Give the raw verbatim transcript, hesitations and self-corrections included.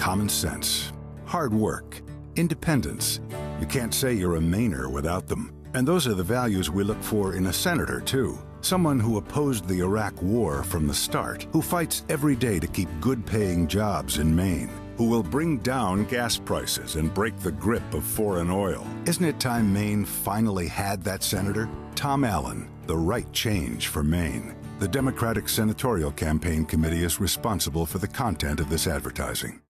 common sense, hard work, independence. You can't say you're a Mainer without them. And those are the values we look for in a senator, too. Someone who opposed the Iraq War from the start, who fights every day to keep good-paying jobs in Maine, who will bring down gas prices and break the grip of foreign oil. Isn't it time Maine finally had that senator? Tom Allen, the right change for Maine. The Democratic Senatorial Campaign Committee is responsible for the content of this advertising.